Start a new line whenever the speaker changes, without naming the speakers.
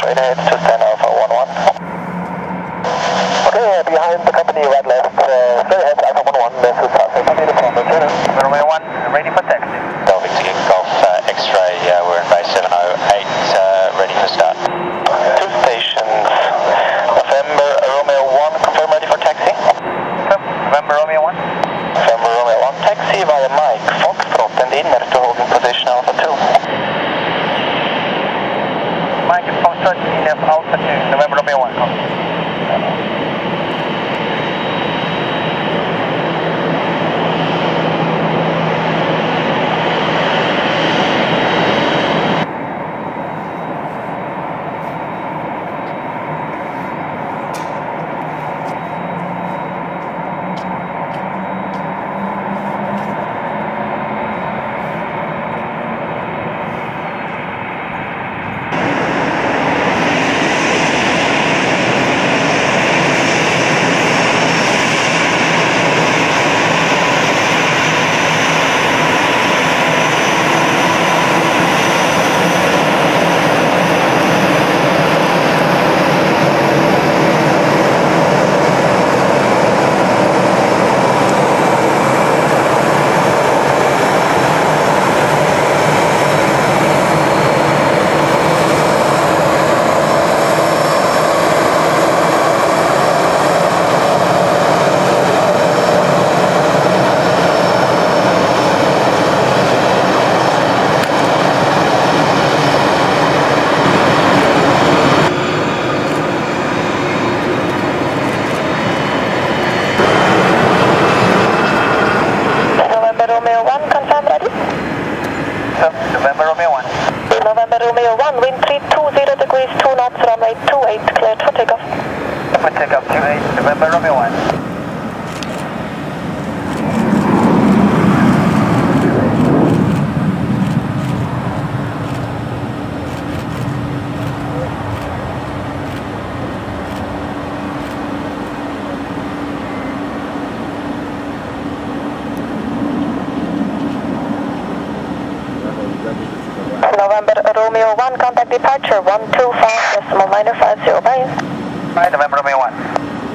it's just 10 Alpha 11. Okay, behind the company, right left, straight ahead, Alpha 11, this is Alpha 11.
Runway 1, ready for taxi.
Delta Victor Golf X-ray, we're in base 708, ready for start.
Two stations, November Romeo 1, confirm ready for taxi.
November Romeo 1.
November Romeo 1, taxi via Mike, Foxtrot and inner to holding position Alpha 2.
Mike Foxtrot, inner Alpha 2, November Romeo 1, copy. November Romeo 1.
November Romeo 1, wind 320 degrees, 2 knots, runway 28, cleared for takeoff.
For takeoff 28, November Romeo 1.
November Romeo 1, contact departure 125.950, bye.
Bye, November Romeo 1.